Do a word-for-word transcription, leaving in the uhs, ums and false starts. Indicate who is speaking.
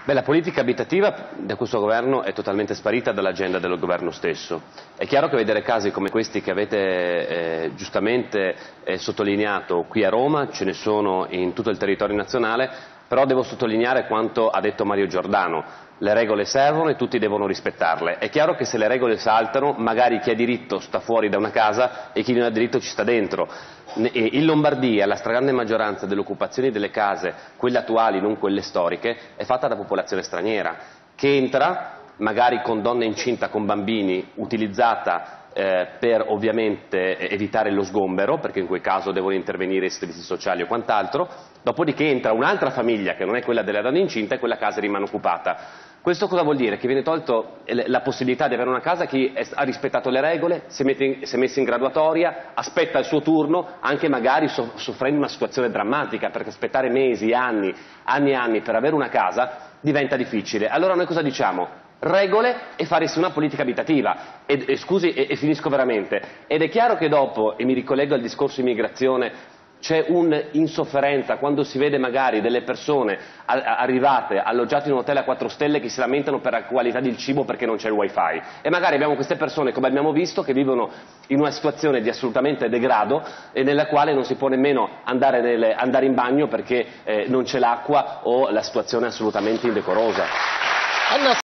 Speaker 1: Beh, la politica abitativa da questo governo è totalmente sparita dall'agenda del governo stesso. È chiaro che vedere casi come questi che avete eh, giustamente eh, sottolineato qui a Roma, ce ne sono in tutto il territorio nazionale, però devo sottolineare quanto ha detto Mario Giordano: le regole servono e tutti devono rispettarle. È chiaro che se le regole saltano, magari chi ha diritto sta fuori da una casa e chi non ha diritto ci sta dentro. In Lombardia la stragrande maggioranza delle occupazioni delle case, quelle attuali, non quelle storiche, è fatta da popolazione straniera, che entra magari con donne incinta, con bambini, utilizzata eh, per ovviamente evitare lo sgombero, perché in quel caso devono intervenire i servizi sociali o quant'altro, dopodiché entra un'altra famiglia che non è quella della donna incinta e quella casa rimane occupata. Questo cosa vuol dire? Che viene tolto la possibilità di avere una casa, chi ha rispettato le regole, si è messo in graduatoria, aspetta il suo turno, anche magari soffrendo una situazione drammatica, perché aspettare mesi, anni, anni e anni per avere una casa diventa difficile. Allora noi cosa diciamo? Regole e farsi una politica abitativa. E, e scusi, e, e finisco veramente. Ed è chiaro che dopo, e mi ricollego al discorso immigrazione, c'è un'insofferenza quando si vede magari delle persone arrivate, alloggiate in un hotel a quattro stelle, che si lamentano per la qualità del cibo perché non c'è il wifi, e magari abbiamo queste persone, come abbiamo visto, che vivono in una situazione di assolutamente degrado e nella quale non si può nemmeno andare, nelle, andare in bagno perché eh, non c'è l'acqua o la situazione è assolutamente indecorosa.